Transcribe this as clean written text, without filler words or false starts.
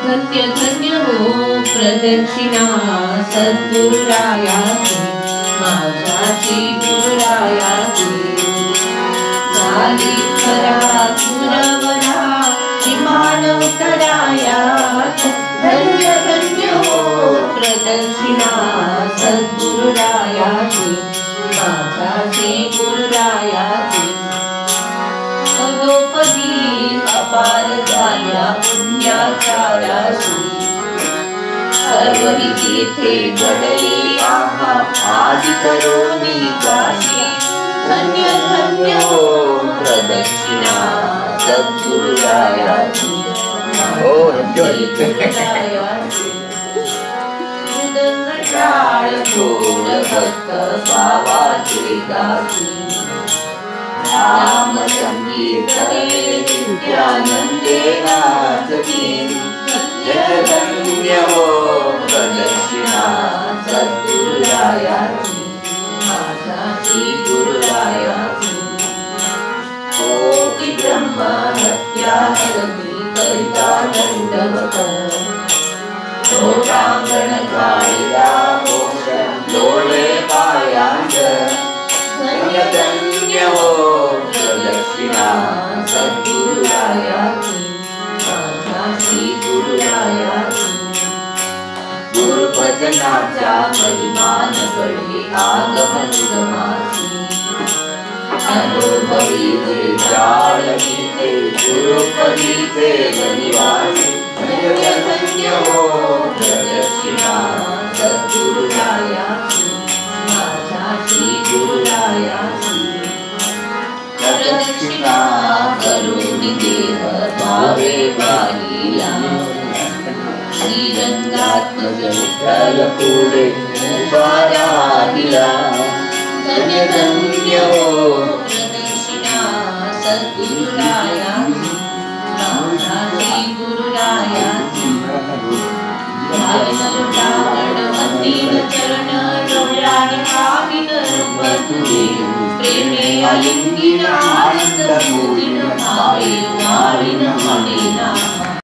धन्य धन्य हो प्रदक्षिणा सद्गुरुरायाची माझ्याची गुरुरायाची झाली खरा सुरवरा विमान उतराया धन्य धन्य हो प्रदक्षिणा सद्गुरुरायाची माझ्याची गुरुरायाची पदोपदी अपार झाल्या पुण्याचाराशी सर्वही तीर्थे घडली आदि करोनी काशी धन्य धन्य हो प्रदक्षिणा सद्गुरुरायाची मृदंग टाळ ढोल भक्त भावाची गाठी राम संकीर्तने नित्यानंदे नाचती धन्य हो प्रदक्षिणा सद्गुरुरायाची माझ्याची गुरुरायाची कोटि ब्रह्मा हत्या हरती करिता दंडवत लोटांगण काळिया मोक्ष लोळे पायांच धन्य धन्य हो प्रदक्षिणा सद्गुरुरायाची माझ्याची गुरुरायाची गुरुभजनाचा महिमान कळे आगमन समासी अनुभवी जाळीते गुरुपदीचे गनिवासी धन्य धन्य हो प्रदक्षिणा सद्गुरुरायाची माझ्याची गुरुरायाची प्रदक्षिणा करून देह भावे बाईला श्रीरंगात्मज विठ्ठल पुढे उभा राहिला धन्य धन्य हो प्रदक्षिणा सद्गुरुरायाची माझ्याची गुरुरायाची मंदिर चरण डोळ्याने पाविन रूप तुझे प्रेमे आलिंगिन आनंद मोदिन भावे वारिन म्हणेना